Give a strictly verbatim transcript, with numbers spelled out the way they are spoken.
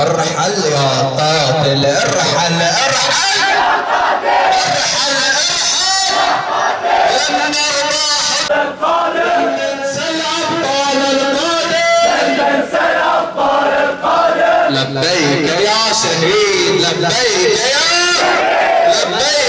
ارحل يا قاتل ارحل ارحل يا قاتل ارحل ارحل لما راح القادم ننسى الابطال القادم ننسى الابطال القادم لبيك يا شهيد لبيك يا لبيك